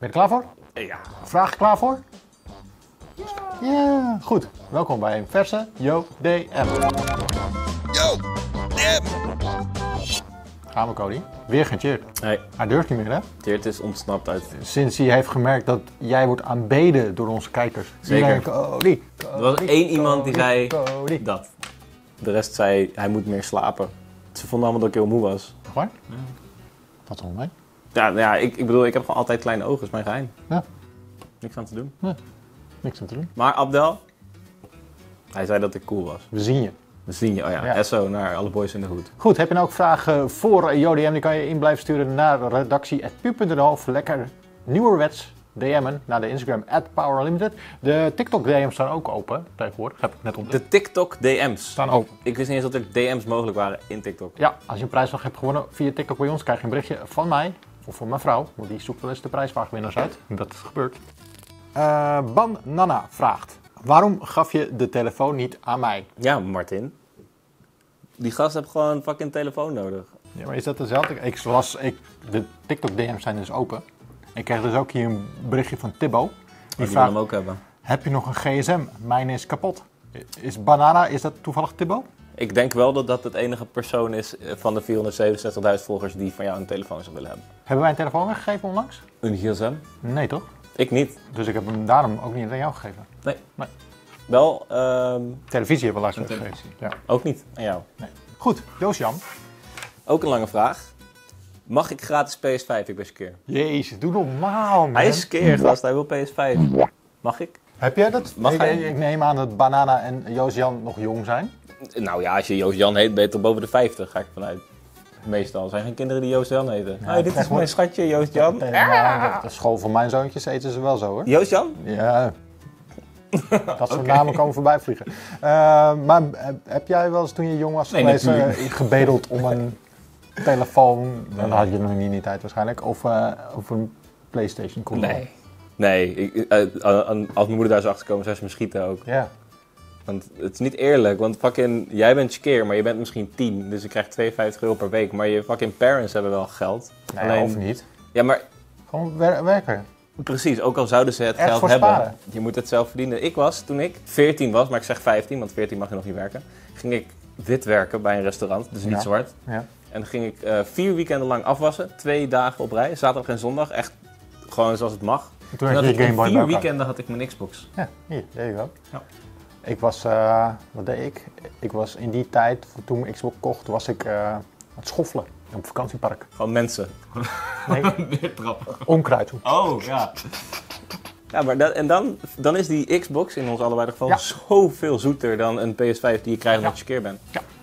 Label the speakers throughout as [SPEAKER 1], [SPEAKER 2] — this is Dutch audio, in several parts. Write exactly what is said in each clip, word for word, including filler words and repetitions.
[SPEAKER 1] je er klaar voor?
[SPEAKER 2] Ja.
[SPEAKER 1] Vraag je klaar voor? Ja. Ja, goed. Welkom bij een verse Yo D M.
[SPEAKER 3] Yo, D M.
[SPEAKER 1] Gaan we, Cody. Weer geen Tjeerd.
[SPEAKER 2] Hey,
[SPEAKER 1] Hij durft niet meer, hè?
[SPEAKER 2] Tjeerd is ontsnapt uit.
[SPEAKER 1] Sinds hij heeft gemerkt dat jij wordt aanbeden door onze kijkers.
[SPEAKER 2] Zeker.
[SPEAKER 1] Iedereen, Cody,
[SPEAKER 2] Er was één iemand die zei
[SPEAKER 1] Cody.
[SPEAKER 2] dat. De rest zei hij moet meer slapen. Ze vonden allemaal dat ik heel moe was.
[SPEAKER 1] Echt waar? Ja. Wat wel mee?
[SPEAKER 2] Ja, nou ja ik, ik bedoel, ik heb gewoon altijd kleine ogen, is mijn geheim.
[SPEAKER 1] Ja.
[SPEAKER 2] Niks aan te doen.
[SPEAKER 1] Ja. Niks aan te doen.
[SPEAKER 2] Maar Abdel, hij zei dat ik cool was.
[SPEAKER 1] We zien je.
[SPEAKER 2] We zien je, oh ja,
[SPEAKER 1] Ja.
[SPEAKER 2] S O naar alle boys in de hoed.
[SPEAKER 1] Goed, heb je nou ook vragen voor Yo D M? Die kan je in blijven sturen naar redactie punt pu punt n l of lekker nieuwerwets D M'en naar de Instagram at powerlimited. De TikTok D M's staan ook open tegenwoordig, heb ik net ontdekt.
[SPEAKER 2] De TikTok D M's.
[SPEAKER 1] Staan open.
[SPEAKER 2] Ik wist niet eens dat er D M's mogelijk waren in TikTok.
[SPEAKER 1] Ja, als je een prijsvraag hebt gewonnen via TikTok bij ons, krijg je een berichtje van mij of van mijn vrouw, want die zoekt wel eens de prijsvraagwinnaars uit. Dat gebeurt. Uh, Banana vraagt: waarom gaf je de telefoon niet aan mij?
[SPEAKER 2] Ja, Martin. Die gast heeft gewoon een fucking telefoon nodig.
[SPEAKER 1] Ja, maar is dat dezelfde? Ik las, ik, de TikTok D M's zijn dus open. Ik kreeg dus ook hier een berichtje van Tibbo. Die
[SPEAKER 2] Die wil
[SPEAKER 1] vraagt:
[SPEAKER 2] hem ook hebben.
[SPEAKER 1] heb je nog een G S M? Mijn is kapot. Is Banana, is dat toevallig Tibbo?
[SPEAKER 2] Ik denk wel dat dat het enige persoon is van de vierhonderdzevenenzestigduizend volgers die van jou een telefoon zou willen hebben.
[SPEAKER 1] Hebben wij een telefoon weggegeven onlangs?
[SPEAKER 2] Een G S M?
[SPEAKER 1] Nee, toch?
[SPEAKER 2] Ik niet.
[SPEAKER 1] Dus ik heb hem daarom ook niet aan jou gegeven.
[SPEAKER 2] Nee.
[SPEAKER 1] Nee.
[SPEAKER 2] Wel, ehm
[SPEAKER 1] Televisie hebben we laatst
[SPEAKER 2] Een
[SPEAKER 1] weggegeven. Ja.
[SPEAKER 2] ook niet aan jou.
[SPEAKER 1] Nee. Goed, Joosjan.
[SPEAKER 2] Ook een lange vraag. Mag ik gratis P S vijf? Ik ben skeer.
[SPEAKER 1] Jezus, doe normaal, man.
[SPEAKER 2] Hij is skeer, gast. Hij wil P S vijf. Mag ik?
[SPEAKER 1] Heb jij dat?
[SPEAKER 2] Mag
[SPEAKER 1] ik,
[SPEAKER 2] hij?
[SPEAKER 1] ik neem aan dat Banana en Joosjan nog jong zijn.
[SPEAKER 2] Nou ja, als je Joost Jan heet, ben je toch boven de vijftig, ga ik vanuit. Meestal zijn geen kinderen die Joost Jan heten.
[SPEAKER 1] Ja,
[SPEAKER 2] Hey, dit is
[SPEAKER 1] tegenwoordig-
[SPEAKER 2] mijn schatje, Joost Jan.
[SPEAKER 1] Nee, nou, de school van mijn zoontjes eten ze wel zo, hoor.
[SPEAKER 2] Joost Jan?
[SPEAKER 1] Ja. Dat soort namen komen voorbij vliegen. Uh, maar heb, heb jij wel eens toen je jong was
[SPEAKER 2] Nee,
[SPEAKER 1] geweest
[SPEAKER 2] natuurlijk.
[SPEAKER 1] uh, gebedeld om een telefoon? Dan had je nog niet in die tijd waarschijnlijk. Of, uh, of een PlayStation console.
[SPEAKER 2] Nee. Nee, ik, uh, als mijn moeder daar zou achterkomen, zou ze me schieten ook.
[SPEAKER 1] Ja.
[SPEAKER 2] Want het is niet eerlijk, want fucking, jij bent skeer, maar je bent misschien tien, dus je krijgt tweeënvijftig euro per week. Maar je fucking parents hebben wel geld.
[SPEAKER 1] Nee,
[SPEAKER 2] Alleen,
[SPEAKER 1] of niet.
[SPEAKER 2] Ja, maar
[SPEAKER 1] Gewoon wer werken.
[SPEAKER 2] precies, ook al zouden ze het
[SPEAKER 1] Ergens
[SPEAKER 2] geld
[SPEAKER 1] voor
[SPEAKER 2] hebben,
[SPEAKER 1] sparen.
[SPEAKER 2] je moet het zelf verdienen. Ik was, toen ik veertien was, maar ik zeg vijftien, want veertien mag je nog niet werken, ging ik wit werken bij een restaurant, dus niet
[SPEAKER 1] Ja.
[SPEAKER 2] zwart.
[SPEAKER 1] Ja.
[SPEAKER 2] En dan ging ik uh, vier weekenden lang afwassen, twee dagen op rij, zaterdag en zondag, echt gewoon zoals het mag.
[SPEAKER 1] Toen
[SPEAKER 2] Toen
[SPEAKER 1] had
[SPEAKER 2] had
[SPEAKER 1] je
[SPEAKER 2] ik
[SPEAKER 1] je Game
[SPEAKER 2] in
[SPEAKER 1] Boy
[SPEAKER 2] vier
[SPEAKER 1] bij elkaar.
[SPEAKER 2] weekenden had ik mijn Xbox.
[SPEAKER 1] Ja, hier, there you go.
[SPEAKER 2] Ja.
[SPEAKER 1] Ik was, uh, wat deed ik? Ik was in die tijd, toen ik Xbox kocht, was ik uh, aan het schoffelen op een vakantiepark.
[SPEAKER 2] Gewoon mensen.
[SPEAKER 1] Nee,
[SPEAKER 2] Weer trappen.
[SPEAKER 1] onkruid.
[SPEAKER 2] Oh, ja. Ja, maar dat, en dan, dan is die Xbox in ons allebei geval
[SPEAKER 1] Ja.
[SPEAKER 2] zoveel zoeter dan een P S vijf die je krijgt omdat
[SPEAKER 1] Ja.
[SPEAKER 2] je skeer bent.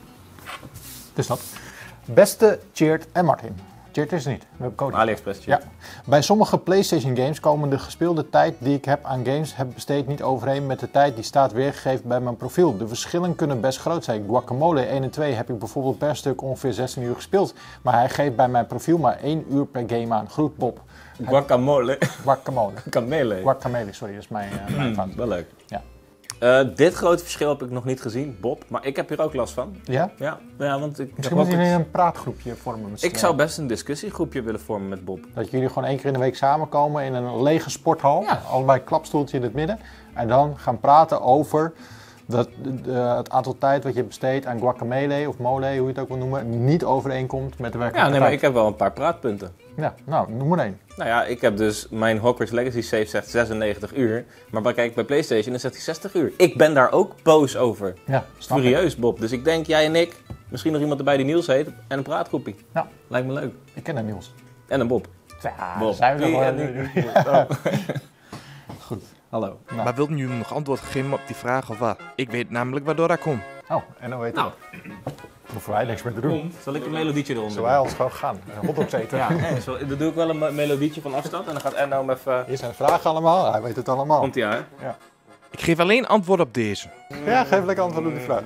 [SPEAKER 1] Dus dat. Beste Tjeerd en Martin. Tjeerd is er niet, we hebben code.
[SPEAKER 2] AliExpress.
[SPEAKER 1] Ja. Bij sommige PlayStation games komen de gespeelde tijd die ik heb aan games heb besteed niet overeen met de tijd die staat weergegeven bij mijn profiel. De verschillen kunnen best groot zijn. Guacamole één en twee heb ik bijvoorbeeld per stuk ongeveer zestien uur gespeeld. Maar hij geeft bij mijn profiel maar één uur per game aan. Groet Bob.
[SPEAKER 2] Guacamole.
[SPEAKER 1] Guacamole.
[SPEAKER 2] Kamele.
[SPEAKER 1] Guacamole, sorry, dat is mijn, uh, mijn fout.
[SPEAKER 2] Wel leuk.
[SPEAKER 1] Ja.
[SPEAKER 2] Uh, dit grote verschil heb ik nog niet gezien, Bob. Maar ik heb hier ook last van.
[SPEAKER 1] Ja?
[SPEAKER 2] Ja, ja want ik,
[SPEAKER 1] Misschien
[SPEAKER 2] heb
[SPEAKER 1] moet
[SPEAKER 2] ook
[SPEAKER 1] je
[SPEAKER 2] het-
[SPEAKER 1] een praatgroepje vormen. Met
[SPEAKER 2] ik
[SPEAKER 1] z'n-
[SPEAKER 2] zou best een discussiegroepje willen vormen met Bob.
[SPEAKER 1] Dat jullie gewoon één keer in de week samenkomen in een lege sporthal.
[SPEAKER 2] Ja.
[SPEAKER 1] Allebei klapstoeltje in het midden. En dan gaan praten over dat de- de- het aantal tijd wat je besteedt aan guacamole of mole, hoe je het ook wil noemen, niet overeenkomt met de
[SPEAKER 2] Ja,
[SPEAKER 1] werkelijke
[SPEAKER 2] nee, maar ik
[SPEAKER 1] tijd.
[SPEAKER 2] heb wel een paar praatpunten.
[SPEAKER 1] Ja, nou, noem maar één.
[SPEAKER 2] Nou ja, ik heb dus, mijn Hogwarts Legacy save zegt zesennegentig uur. Maar bij, kijk, bij PlayStation dan zegt hij zestig uur. Ik ben daar ook boos over.
[SPEAKER 1] Ja, snap ik.
[SPEAKER 2] Furieus, Bob. Dus ik denk, jij en ik, misschien nog iemand erbij die Niels heet, en een praatgroepie.
[SPEAKER 1] Ja,
[SPEAKER 2] Lijkt me leuk.
[SPEAKER 1] ik ken dat Niels.
[SPEAKER 2] En een Bob.
[SPEAKER 1] Ja,
[SPEAKER 2] Bob.
[SPEAKER 1] zijn we er
[SPEAKER 2] Die
[SPEAKER 1] wel.
[SPEAKER 2] en die. Oh.
[SPEAKER 1] Goed.
[SPEAKER 2] Hallo.
[SPEAKER 1] Nou.
[SPEAKER 4] Maar wilt u nog antwoord geven op die vraag of wat? Ik weet namelijk waardoor dat komt.
[SPEAKER 1] Oh, en dan weet
[SPEAKER 2] Nou,
[SPEAKER 1] hoeven wij niks meer te doen.
[SPEAKER 2] kom. Zal ik een melodietje eronder
[SPEAKER 1] Zullen wij ons gewoon gaan? Een hotdogs eten.
[SPEAKER 2] Ja, hè, zo, dan doe ik wel een me- melodietje van afstand en dan gaat Erno hem even...
[SPEAKER 1] Hier zijn de vragen allemaal. Hij weet het allemaal.
[SPEAKER 2] Komt ie aan, hè?
[SPEAKER 4] Ik geef alleen antwoord op deze.
[SPEAKER 1] Ja, geef lekker antwoord op die vraag.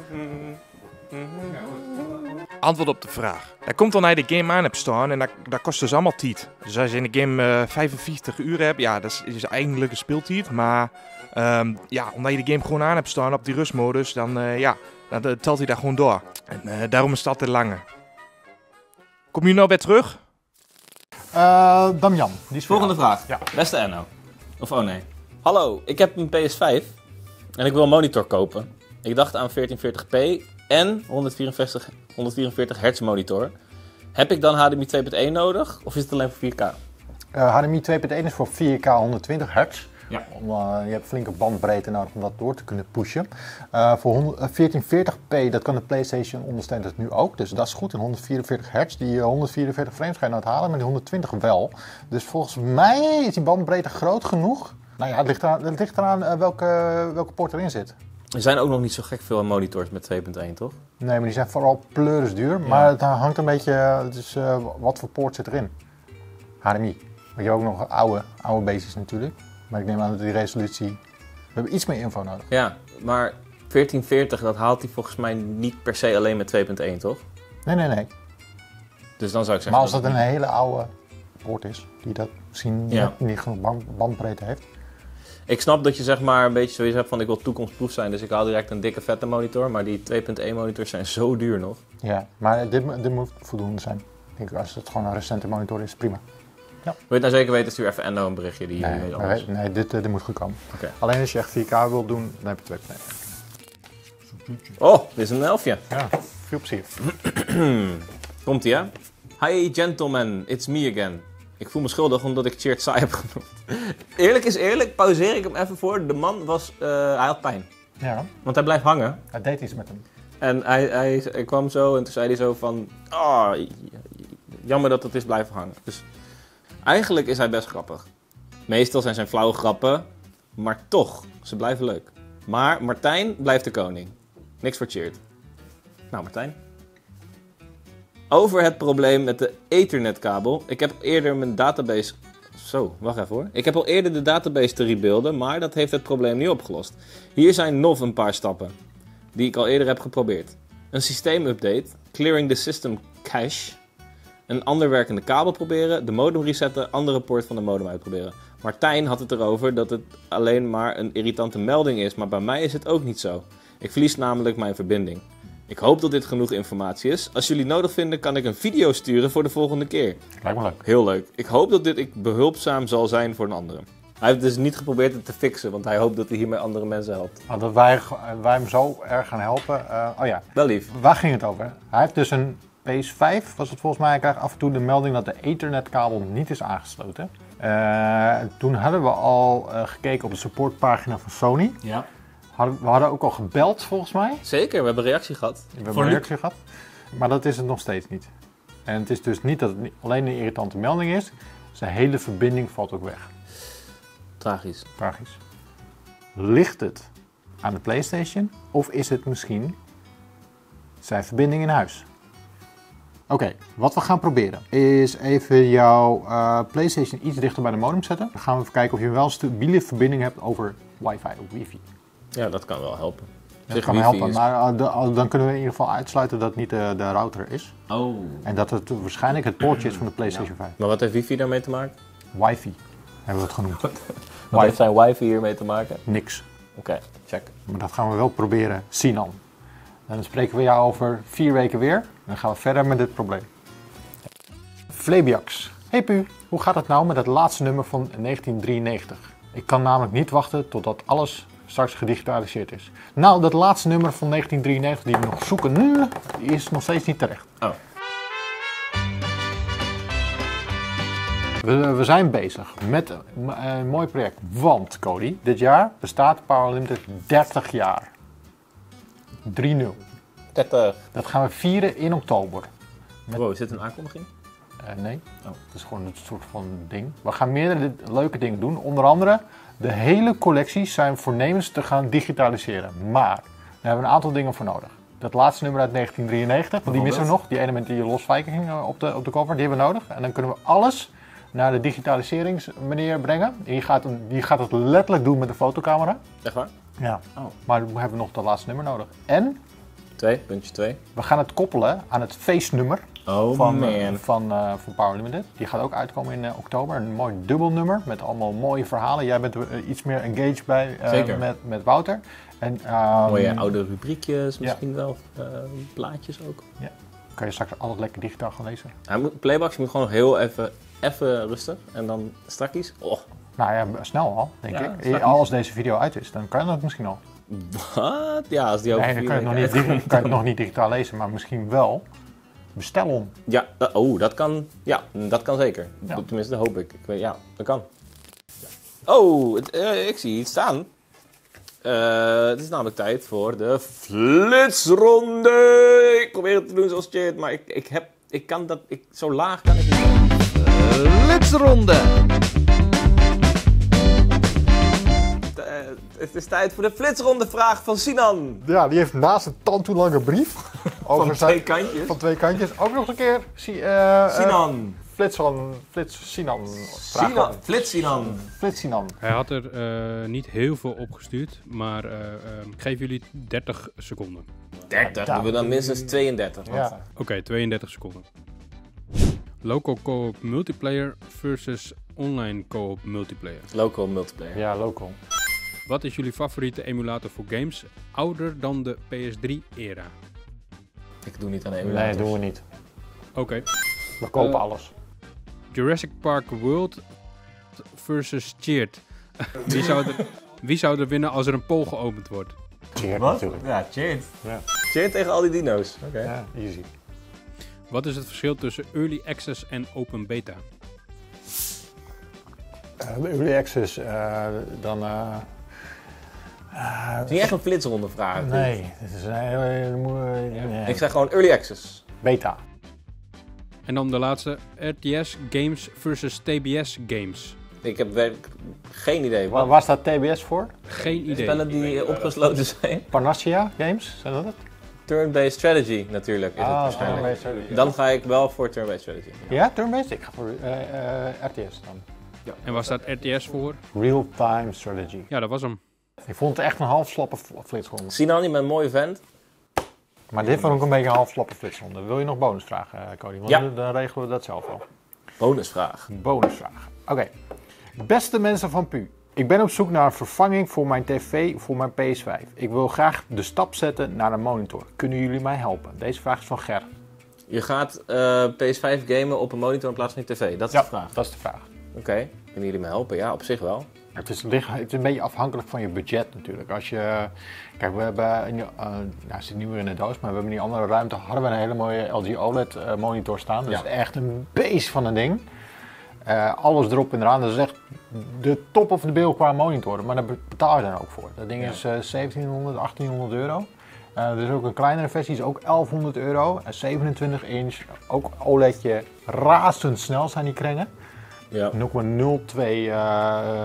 [SPEAKER 4] Antwoord op de vraag. Dat komt dan naar je de game aan hebt staan en dat, dat kost dus allemaal tijd. Dus als je in de game uh, vijfenvijftig uur hebt, ja, dat is, is eigenlijk een speeltijd. Maar um, ja, omdat je de game gewoon aan hebt staan op die rustmodus, dan, uh, ja, dan uh, telt hij dat gewoon door. En uh, daarom is dat te langer. Kom je nou weer terug?
[SPEAKER 1] Uh, Damian, die is
[SPEAKER 2] Volgende
[SPEAKER 1] voor jou.
[SPEAKER 2] vraag.
[SPEAKER 1] Ja.
[SPEAKER 2] Beste Enno. Of oh nee. Hallo, ik heb een P S vijf en ik wil een monitor kopen. Ik dacht aan veertien veertig p en honderdvierenveertig, honderdvierenveertig hertz monitor. Heb ik dan H D M I twee punt één nodig of is het alleen voor vier K?
[SPEAKER 1] Uh, H D M I twee punt één is voor vier K honderdtwintig hertz.
[SPEAKER 2] Ja.
[SPEAKER 1] Om, uh, je hebt flinke bandbreedte nodig om dat door te kunnen pushen. Uh, voor honderd, uh, veertien veertig p, dat kan de PlayStation ondersteunt het nu ook. Dus dat is goed in honderdvierenveertig hertz. Die uh, honderdvierenveertig frames ga je nooit halen, maar die honderdtwintig wel. Dus volgens mij is die bandbreedte groot genoeg. Nou ja, het ligt eraan, het ligt eraan uh, welke, welke port erin zit.
[SPEAKER 2] Er zijn ook nog niet zo gek veel monitors met twee punt één, toch?
[SPEAKER 1] Nee, maar die zijn vooral pleurisduur. Ja. Maar het hangt een beetje, dus, uh, wat voor poort zit erin. H D M I. Maar je hebt ook nog oude, oude bases natuurlijk. Maar ik neem aan dat die resolutie... We hebben iets meer info nodig.
[SPEAKER 2] Ja, maar veertien veertig, dat haalt hij volgens mij niet per se alleen met twee punt één, toch?
[SPEAKER 1] Nee, nee, nee.
[SPEAKER 2] Dus dan zou ik zeggen...
[SPEAKER 1] Maar als dat een hele oude poort is, die dat misschien
[SPEAKER 2] Ja.
[SPEAKER 1] niet, niet genoeg band, bandbreedte heeft.
[SPEAKER 2] Ik snap dat je zeg maar een beetje zoiets hebt van ik wil toekomstproef zijn, dus ik haal direct een dikke vette monitor. Maar die twee punt één monitors zijn zo duur nog.
[SPEAKER 1] Ja, maar dit, dit moet voldoende zijn. Ik denk, als het gewoon een recente monitor is, prima.
[SPEAKER 2] Wil je het nou zeker weten, stuur even Enno een berichtje. Die
[SPEAKER 1] Nee,
[SPEAKER 2] weet alles.
[SPEAKER 1] nee, nee dit, dit moet goed komen.
[SPEAKER 2] Oké.
[SPEAKER 1] Alleen als je echt vier K wilt doen, dan heb je twee punt één.
[SPEAKER 2] Oh, dit is een elfje.
[SPEAKER 1] Ja, veel plezier.
[SPEAKER 2] Komt ie, hè? Hi gentlemen, it's me again. Ik voel me schuldig omdat ik Cheert saai heb genoemd. Eerlijk is eerlijk, pauzeer ik hem even voor. De man was, uh, hij had pijn.
[SPEAKER 1] Ja,
[SPEAKER 2] Want hij blijft hangen.
[SPEAKER 1] hij deed iets met hem.
[SPEAKER 2] En hij, hij, hij kwam zo en toen zei hij zo van... Oh, jammer dat het is blijven hangen. Dus eigenlijk is hij best grappig. Meestal zijn zijn flauwe grappen, maar toch, ze blijven leuk. Maar Martijn blijft de koning. Niks voor Cheert. Nou, Martijn. Over het probleem met de ethernetkabel. Ik heb eerder mijn database... Zo, wacht even hoor. Ik heb al eerder de database te rebuilden, maar dat heeft het probleem niet opgelost. Hier zijn nog een paar stappen, die ik al eerder heb geprobeerd. Een systeemupdate, clearing the system cache, een ander werkende kabel proberen, de modem resetten, andere poort van de modem uitproberen. Martijn had het erover dat het alleen maar een irritante melding is, maar bij mij is het ook niet zo. Ik verlies namelijk mijn verbinding. Ik hoop dat dit genoeg informatie is. Als jullie nodig vinden, kan ik een video sturen voor de volgende keer.
[SPEAKER 1] Lijkt me leuk.
[SPEAKER 2] Heel leuk. Ik hoop dat dit ik behulpzaam zal zijn voor een andere. Hij heeft dus niet geprobeerd het te fixen, want hij hoopt dat hij hiermee andere mensen helpt.
[SPEAKER 1] Nou, dat wij, wij hem zo erg gaan helpen. Uh, oh ja,
[SPEAKER 2] Wel lief.
[SPEAKER 1] waar ging het over? Hij heeft dus een P S vijf, was het volgens mij. Hij krijgt af en toe de melding dat de ethernetkabel niet is aangesloten. Uh, toen hadden we al uh, gekeken op de supportpagina van Sony.
[SPEAKER 2] Ja.
[SPEAKER 1] We hadden ook al gebeld volgens mij.
[SPEAKER 2] Zeker, we hebben reactie gehad.
[SPEAKER 1] We hebben een reactie gehad. Maar dat is het nog steeds niet. En het is dus niet dat het alleen een irritante melding is. Zijn hele verbinding valt ook weg.
[SPEAKER 2] Tragisch.
[SPEAKER 1] Tragisch. Ligt het aan de PlayStation of is het misschien zijn verbinding in huis? Oké, okay, wat we gaan proberen is even jouw uh, PlayStation iets dichter bij de modem zetten. Dan gaan we even kijken of je wel een stabiele verbinding hebt over wifi of wifi.
[SPEAKER 2] Ja, dat kan wel helpen.
[SPEAKER 1] Dat kan helpen, is... maar uh, de, dan kunnen we in ieder geval uitsluiten dat het niet de, de router is.
[SPEAKER 2] Oh.
[SPEAKER 1] En dat het waarschijnlijk het poortje is van de PlayStation vijf.
[SPEAKER 2] Maar wat heeft wifi daarmee te maken?
[SPEAKER 1] Wifi hebben we het genoemd.
[SPEAKER 2] Wat heeft zijn wifi hiermee te maken?
[SPEAKER 1] Niks.
[SPEAKER 2] Oké, okay, check.
[SPEAKER 1] Maar dat gaan we wel proberen, Sinan. En dan spreken we jou over vier weken weer. En dan gaan we verder met dit probleem. Flebiax. Hey Pu, hoe gaat het nou met het laatste nummer van negentien drieënnegentig? Ik kan namelijk niet wachten totdat alles straks gedigitaliseerd is. Nou, dat laatste nummer van negentien drieënnegentig die we nog zoeken, is nog steeds niet terecht.
[SPEAKER 2] Oh.
[SPEAKER 1] We, we zijn bezig met een, een mooi project. Want, Cody, dit jaar bestaat Power Limited dertig jaar. drie nul.
[SPEAKER 2] dertig.
[SPEAKER 1] Dat gaan we vieren in oktober.
[SPEAKER 2] Met... Wow, is dit een aankondiging?
[SPEAKER 1] Uh, nee,
[SPEAKER 2] oh.
[SPEAKER 1] Het is gewoon een soort van ding. We gaan meerdere leuke dingen doen. Onder andere, de hele collectie zijn voornemens te gaan digitaliseren. Maar, daar hebben we een aantal dingen voor nodig. Dat laatste nummer uit negentien drieënnegentig, want die missen we nog. Die ene met die Lost Viking op de, op de cover, die hebben we nodig. En dan kunnen we alles naar de digitaliseringsmanier brengen. Die gaat, die gaat het letterlijk doen met de fotocamera.
[SPEAKER 2] Echt waar?
[SPEAKER 1] Ja.
[SPEAKER 2] Oh.
[SPEAKER 1] Maar dan hebben we nog dat laatste nummer nodig. En?
[SPEAKER 2] Twee, puntje twee.
[SPEAKER 1] We gaan het koppelen aan het feestnummer.
[SPEAKER 2] Oh
[SPEAKER 1] van,
[SPEAKER 2] man.
[SPEAKER 1] Uh, van, uh, van Power Limited. Die gaat ook uitkomen in uh, oktober. Een mooi dubbelnummer met allemaal mooie verhalen. Jij bent uh, iets meer engaged bij uh, met, met Wouter. En, um,
[SPEAKER 2] mooie oude rubriekjes, misschien ja. wel uh, plaatjes ook.
[SPEAKER 1] Ja. Kan je straks alles lekker digitaal gaan lezen.
[SPEAKER 2] Ja, Playbox moet gewoon nog heel even even rustig en dan strakjes. Oh,
[SPEAKER 1] Nou ja, snel al, denk
[SPEAKER 2] Ja,
[SPEAKER 1] ik.
[SPEAKER 2] straks.
[SPEAKER 1] Als deze video uit is, dan kan je dat misschien al.
[SPEAKER 2] wat? Ja, als die over
[SPEAKER 1] Nee, dan
[SPEAKER 2] vier
[SPEAKER 1] kan je, het nog
[SPEAKER 2] weken
[SPEAKER 1] niet,
[SPEAKER 2] uitkomt.
[SPEAKER 1] dig- kan je het nog niet digitaal lezen, maar misschien wel. Bestel hem.
[SPEAKER 2] Ja, dat- oh, dat kan, ja, dat kan zeker.
[SPEAKER 1] Ja.
[SPEAKER 2] Tenminste, dat hoop ik. ik weet, ja, dat kan. Oh, het, eh, ik zie iets staan. Eh, het is namelijk tijd voor de flitsronde. Ik probeer het te doen zoals Chert, maar ik, ik heb, ik kan dat, ik, zo laag kan ik niet.
[SPEAKER 3] Flitsronde.
[SPEAKER 2] Eh, het is tijd voor de flitsronde vraag van Sinan.
[SPEAKER 1] Ja, die heeft naast een tandtoelange brief over
[SPEAKER 2] Van
[SPEAKER 1] zijn-
[SPEAKER 2] twee kantjes.
[SPEAKER 1] van twee kantjes ook nog eens een keer. Si, eh, eh,
[SPEAKER 2] Sinan.
[SPEAKER 1] Flitsan, Flits Sinan. Vraag
[SPEAKER 2] Sinan.
[SPEAKER 1] van-
[SPEAKER 2] Flits Sinan.
[SPEAKER 1] Flits Sinan.
[SPEAKER 5] Hij had er eh, niet heel veel opgestuurd, maar eh, eh, ik geef jullie dertig seconden.
[SPEAKER 2] dertig.
[SPEAKER 1] Ja.
[SPEAKER 2] Doen we dan minstens tweeëndertig. want-
[SPEAKER 1] Ja.
[SPEAKER 5] Oké, tweeëndertig seconden. Local co-op multiplayer versus online co-op multiplayer.
[SPEAKER 2] Local multiplayer.
[SPEAKER 1] Ja, local.
[SPEAKER 5] Wat is jullie favoriete emulator voor games ouder dan de P S drie era?
[SPEAKER 2] Ik doe niet aan de
[SPEAKER 1] Nee,
[SPEAKER 2] emulators.
[SPEAKER 1] doen we niet.
[SPEAKER 5] Oké.
[SPEAKER 1] We kopen
[SPEAKER 5] Eh,
[SPEAKER 1] alles.
[SPEAKER 5] Jurassic Park World versus Cheered. wie, zou er, wie zou er winnen als er een poll geopend wordt?
[SPEAKER 1] Cheers
[SPEAKER 2] Wat?
[SPEAKER 1] natuurlijk.
[SPEAKER 2] Ja, cheers.
[SPEAKER 1] Ja.
[SPEAKER 2] Cheers tegen al die dino's. Oké.
[SPEAKER 1] Ja, easy.
[SPEAKER 5] Wat is het verschil tussen early access en open beta?
[SPEAKER 1] Uh, early access, eh, dan... eh, eh,
[SPEAKER 2] Het is niet echt een flitsronde vraag.
[SPEAKER 1] nee, het is een hele... moe- nee.
[SPEAKER 2] Ik zeg gewoon early access.
[SPEAKER 1] Beta.
[SPEAKER 5] En dan de laatste, R T S Games versus T B S Games.
[SPEAKER 2] Ik heb werkelijk geen idee.
[SPEAKER 1] Waar,
[SPEAKER 2] Wat?
[SPEAKER 1] waar staat T B S voor?
[SPEAKER 5] Geen idee.
[SPEAKER 2] Spellen die opgesloten zijn.
[SPEAKER 1] Panacea Games, zijn dat het?
[SPEAKER 2] Turn-based strategy natuurlijk is het
[SPEAKER 1] Ah,
[SPEAKER 2] waarschijnlijk.
[SPEAKER 1] turn-based strategy.
[SPEAKER 2] Dan ga ik wel voor turn-based strategy.
[SPEAKER 1] Ja, turn-based? Ik ga voor eh, eh, R T S dan.
[SPEAKER 5] En waar staat R T S voor?
[SPEAKER 1] Real-time strategy.
[SPEAKER 5] Ja, dat was hem.
[SPEAKER 1] Ik vond het echt een half slappe fl- flitsronde.
[SPEAKER 2] Sinan, je bent een mooie vent.
[SPEAKER 1] Maar dit vond ik een beetje een half slappe flitsronde. Wil je nog bonusvragen, eh, Cody? Want
[SPEAKER 2] Ja.
[SPEAKER 1] dan, dan regelen we dat zelf wel.
[SPEAKER 2] Bonusvraag.
[SPEAKER 1] Bonusvraag. Oké. Beste mensen van Pu. Ik ben op zoek naar een vervanging voor mijn tv voor mijn P S vijf. Ik wil graag de stap zetten naar een monitor. Kunnen jullie mij helpen? Deze vraag is van Ger.
[SPEAKER 2] Je gaat eh, P S vijf gamen op een monitor in plaats van je tv. Dat is de vraag.
[SPEAKER 1] dat is de vraag.
[SPEAKER 2] Oké. Kunnen jullie me helpen? Ja, op zich wel.
[SPEAKER 1] Het is, lig- het is een beetje afhankelijk van je budget natuurlijk. Als je, kijk, we hebben, in, uh, nou, het zit niet meer in de doos, maar we hebben in die andere ruimte hadden we een hele mooie L G O L E D uh, monitor staan. Dat
[SPEAKER 2] Ja.
[SPEAKER 1] is echt een beest van een ding. Uh, alles erop en eraan. Dat is echt de top of de bill qua monitoren, maar daar betaal je dan ook voor. Dat ding
[SPEAKER 2] Ja.
[SPEAKER 1] is uh, zeventienhonderd, achttienhonderd euro. Uh, er is ook een kleinere versie, is ook elfhonderd euro. En zevenentwintig inch, ook OLEDje, razendsnel zijn die krengen.
[SPEAKER 2] Ja.
[SPEAKER 1] nul komma nul twee uh, uh,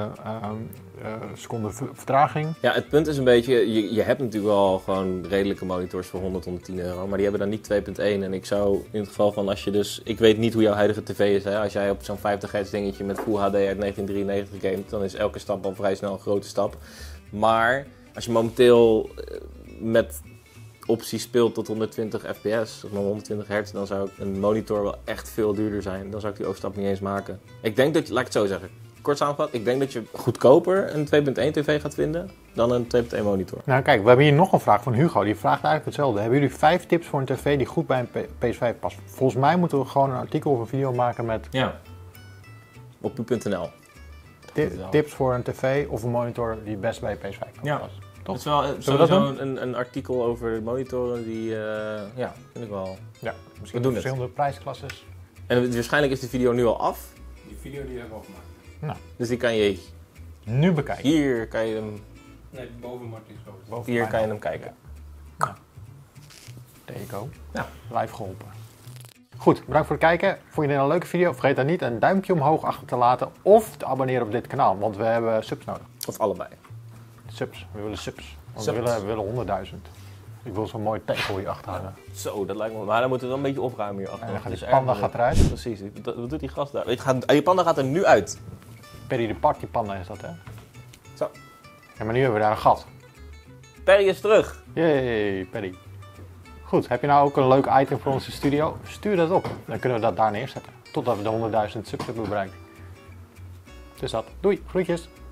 [SPEAKER 1] uh, seconden v- vertraging.
[SPEAKER 2] Ja, het punt is een beetje, je, je hebt natuurlijk wel gewoon redelijke monitors voor honderd, honderdtien euro, maar die hebben dan niet twee punt één. En ik zou in het geval van als je dus, ik weet niet hoe jouw huidige tv is, hè? Als jij op zo'n vijftig hertz dingetje met Full H D uit negentien drieënnegentig gamet, dan is elke stap al vrij snel een grote stap. Maar als je momenteel eh, met optie speelt tot honderdtwintig f p s, of maar honderdtwintig hertz, dan zou een monitor wel echt veel duurder zijn. Dan zou ik die overstap niet eens maken. Ik denk dat je, laat ik het zo zeggen, kort samengevat, ik denk dat je goedkoper een twee punt één tv gaat vinden dan een twee punt één monitor.
[SPEAKER 1] Nou kijk, we hebben hier nog een vraag van Hugo. Die vraagt eigenlijk hetzelfde. Hebben jullie vijf tips voor een tv die goed bij een P- P S vijf past? Volgens mij moeten we gewoon een artikel of een video maken met
[SPEAKER 2] Ja. Op pu punt n l.
[SPEAKER 1] ti-
[SPEAKER 2] wel.
[SPEAKER 1] tips voor een tv of een monitor die best bij een P S vijf kan
[SPEAKER 2] Ja.
[SPEAKER 1] passen.
[SPEAKER 2] Dat
[SPEAKER 1] Toch?
[SPEAKER 2] is wel eh,
[SPEAKER 1] we dat
[SPEAKER 2] sowieso
[SPEAKER 1] doen?
[SPEAKER 2] een, een artikel over monitoren die, uh, ja, vind ik wel.
[SPEAKER 1] Ja, misschien
[SPEAKER 2] doen
[SPEAKER 1] in
[SPEAKER 2] het.
[SPEAKER 1] verschillende prijsklasses.
[SPEAKER 2] En het- waarschijnlijk is de video nu al af,
[SPEAKER 5] Die video die hebben we al gemaakt.
[SPEAKER 1] Nou,
[SPEAKER 2] dus die kan je,
[SPEAKER 1] nu bekijken.
[SPEAKER 2] hier kan je hem,
[SPEAKER 5] Nee, boven Martin Schoot.
[SPEAKER 1] Boven
[SPEAKER 2] hier
[SPEAKER 1] mijn
[SPEAKER 2] kan je
[SPEAKER 1] hoofd.
[SPEAKER 2] hem kijken.
[SPEAKER 1] There you go.
[SPEAKER 2] Ja.
[SPEAKER 1] Live geholpen. Goed, bedankt voor het kijken. Vond je dit een leuke video? Vergeet dan niet een duimpje omhoog achter te laten of te abonneren op dit kanaal, want we hebben subs nodig.
[SPEAKER 2] Of allebei.
[SPEAKER 1] Subs, we willen subs. Want
[SPEAKER 2] Subs.
[SPEAKER 1] we willen, we willen honderdduizend. Ik wil zo'n mooi tegel hier achter hangen.
[SPEAKER 2] Zo, dat lijkt me, maar dan moeten we wel een beetje opruimen hier achter.
[SPEAKER 1] En dan gaat
[SPEAKER 2] Het
[SPEAKER 1] die
[SPEAKER 2] is
[SPEAKER 1] panda
[SPEAKER 2] erg-
[SPEAKER 1] gaat eruit.
[SPEAKER 2] Precies, wat wat doet die gast daar? Weet je, gaat- Je panda gaat er nu uit.
[SPEAKER 1] Perry de Party Panda is dat, hè?
[SPEAKER 2] Zo.
[SPEAKER 1] Ja, maar nu hebben we daar een gat.
[SPEAKER 2] Perry is terug.
[SPEAKER 1] Yay, Perry. Goed, heb je nou ook een leuk item voor onze studio? Stuur dat op. Dan kunnen we dat daar neerzetten. Totdat we de honderdduizend subs hebben bereikt. Dus dat. Doei, groetjes.